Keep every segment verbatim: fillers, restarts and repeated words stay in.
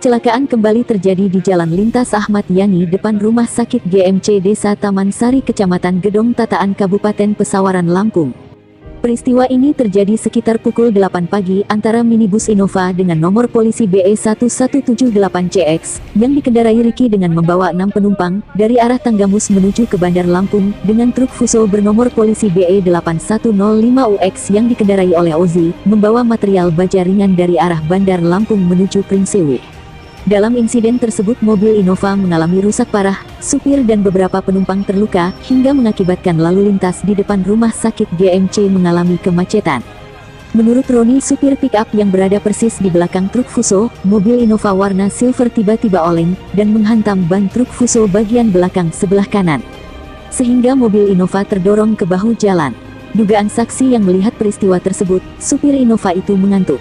Kecelakaan kembali terjadi di Jalan Lintas Ahmad Yani depan Rumah Sakit G M C Desa Taman Sari Kecamatan Gedong Tataan Kabupaten Pesawaran Lampung. Peristiwa ini terjadi sekitar pukul delapan pagi antara minibus Innova dengan nomor polisi B E satu satu tujuh delapan C X yang dikendarai Riki dengan membawa enam penumpang dari arah Tanggamus menuju ke Bandar Lampung dengan truk Fuso bernomor polisi B E delapan satu nol lima U X yang dikendarai oleh Ozi membawa material baja ringan dari arah Bandar Lampung menuju Pringsewu. Dalam insiden tersebut mobil Innova mengalami rusak parah, supir dan beberapa penumpang terluka, hingga mengakibatkan lalu lintas di depan rumah sakit G M C mengalami kemacetan. Menurut Roni, supir pick-up yang berada persis di belakang truk Fuso, mobil Innova warna silver tiba-tiba oleng, dan menghantam ban truk Fuso bagian belakang sebelah kanan. Sehingga mobil Innova terdorong ke bahu jalan. Dugaan saksi yang melihat peristiwa tersebut, supir Innova itu mengantuk.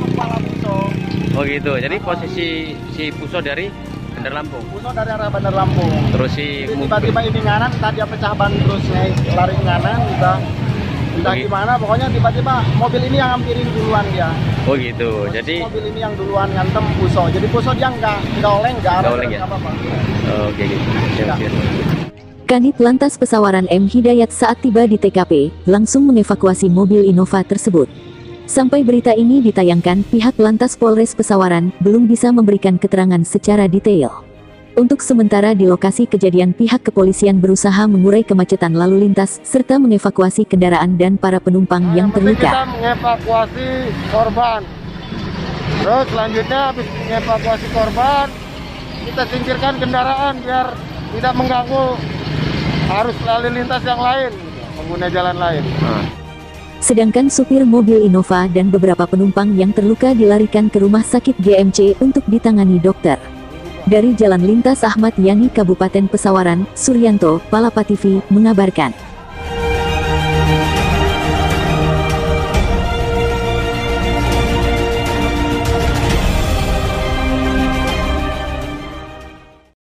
Oh gitu, jadi posisi si Fuso dari Bandar Lampung? Fuso dari arah Bandar Lampung. Terus si tiba-tiba ini nganan, tadi dia pecah ban terus naik lari nganan, entah, entah oh, gimana, pokoknya tiba-tiba mobil ini yang hampirin duluan dia. Oh gitu, jadi mobil ini yang duluan ngantem Fuso, jadi Fuso dia nggak nggak oleng, nggak arah, oleng ya? apa-apa. Oh, oke gitu. Siap, siap. Kanit Lantas Pesawaran M Hidayat saat tiba di T K P, langsung mengevakuasi mobil Innova tersebut. Sampai berita ini ditayangkan, pihak Lantas Polres Pesawaran belum bisa memberikan keterangan secara detail. Untuk sementara di lokasi kejadian pihak kepolisian berusaha mengurai kemacetan lalu lintas, serta mengevakuasi kendaraan dan para penumpang Nah, yang terluka. Kita mengevakuasi korban. Terus selanjutnya habis mengevakuasi korban, kita singkirkan kendaraan biar tidak mengganggu arus lalu lintas yang lain, pengguna jalan lain. Hmm. Sedangkan supir mobil Innova dan beberapa penumpang yang terluka dilarikan ke rumah sakit G M C untuk ditangani dokter. Dari Jalan Lintas Ahmad Yani Kabupaten Pesawaran, Suryanto, Palapa T V, mengabarkan.